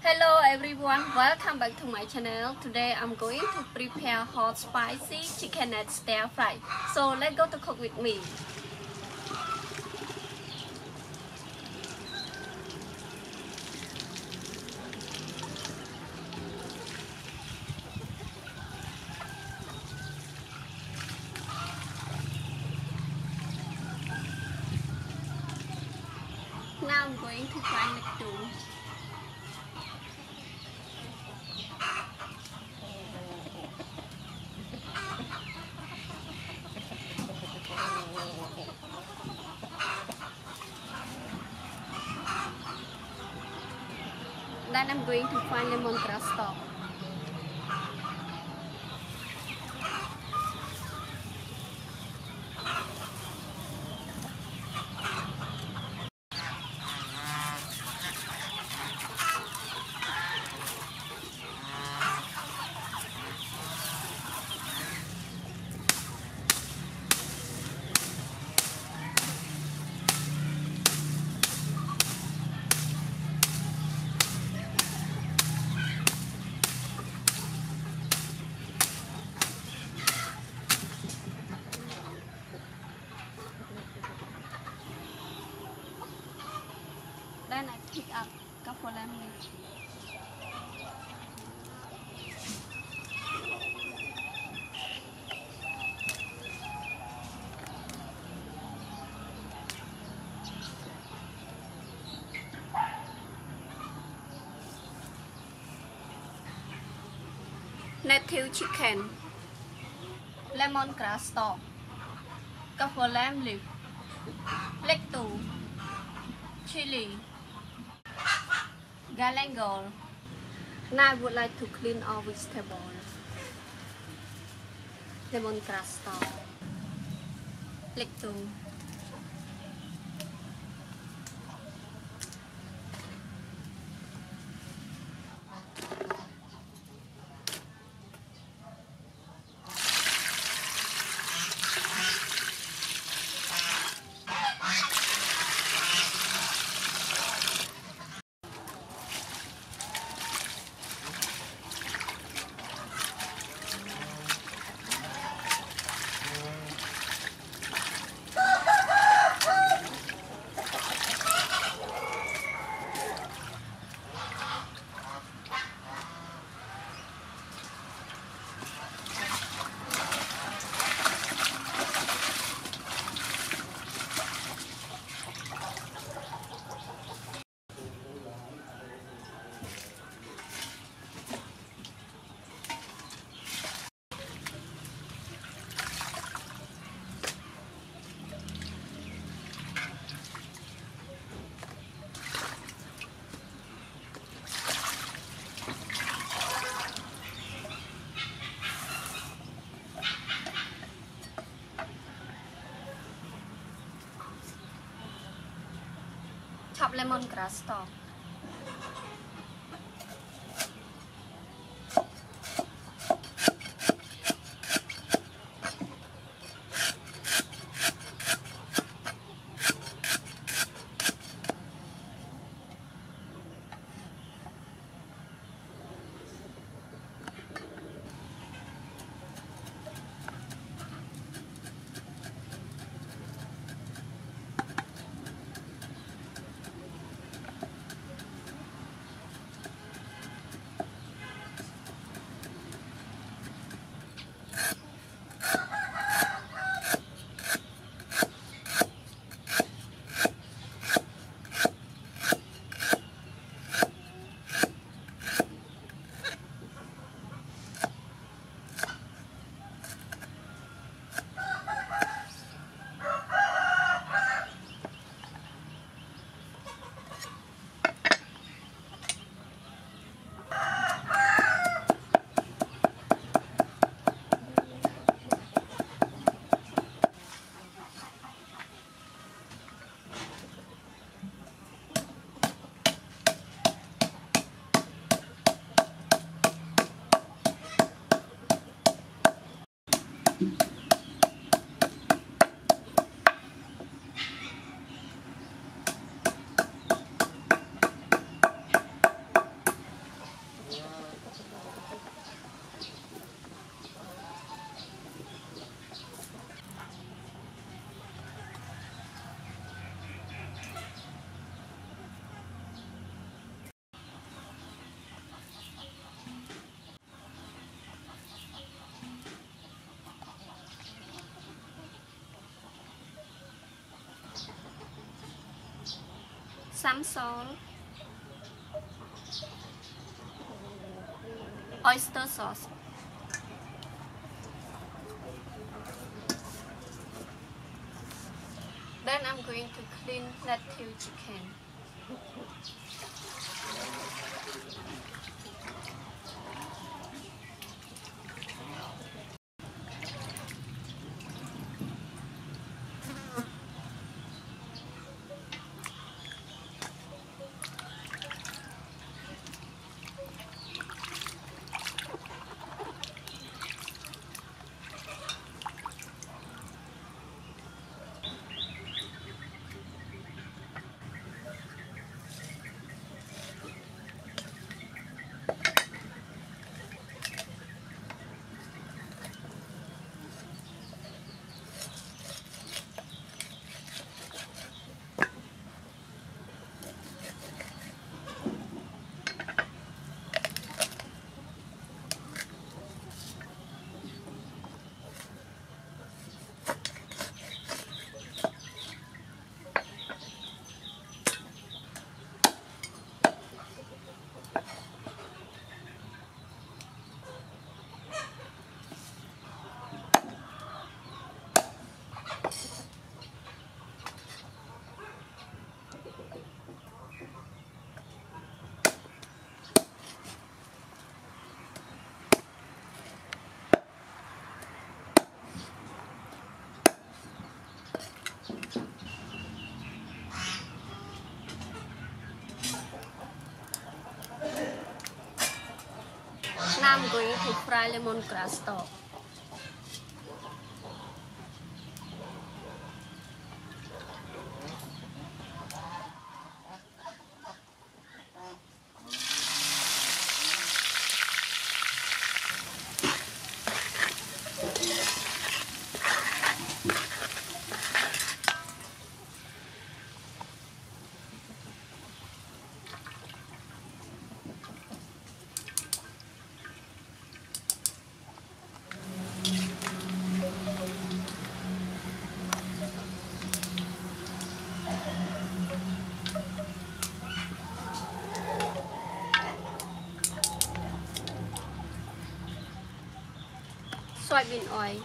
Hello everyone, welcome back to my channel. Today I'm going to prepare hot spicy chicken and stir fry. So let's go to cook with me. Now I'm going to fry it too. Then I'm going to fry lemongrass stalk. Then I pick up couple lemon. Native chicken, lemongrass stalk, couple lamb leaf, lectu, chili, galangal. Now I would like to clean all vegetables. Lemongrass stalk, lectu, chop lemongrass stalk. some salt, oyster sauce. Then I'm going to clean native chicken. Now I'm going to fry lemongrass stalk. Soybean oil,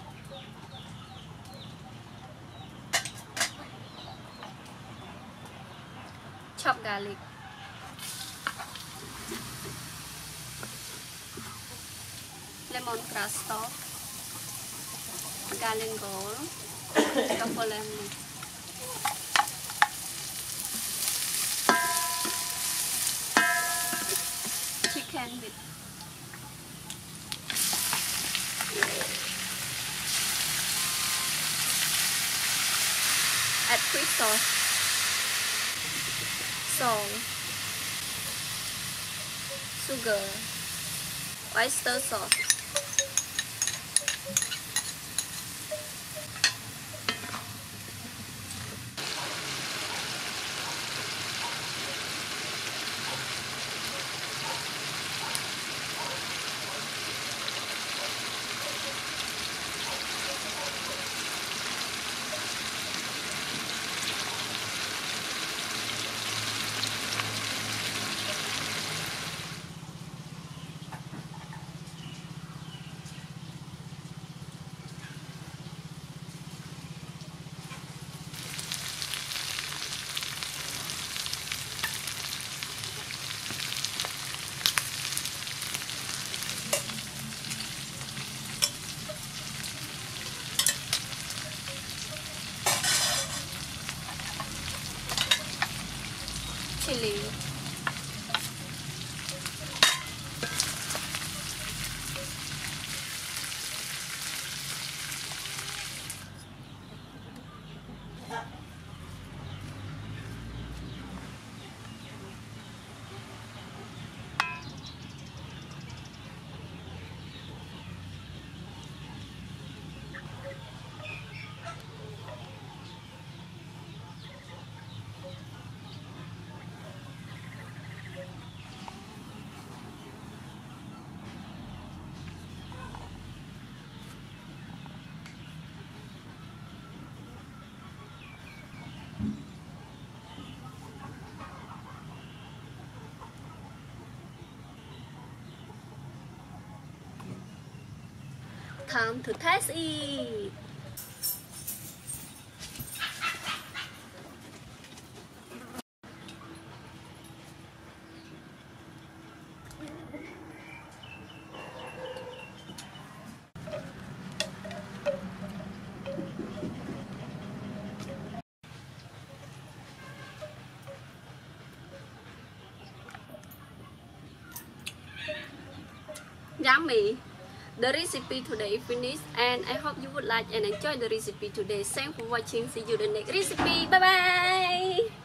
chopped garlic, lemongrass stalk, garlic roll, couple lemon, chicken with add fish sauce, salt, sugar, oyster sauce. Chili, Time to taste it. Yummy. The recipe today finished and I hope you would like and enjoy the recipe today. Thanks for watching. See you in the next recipe. Bye bye.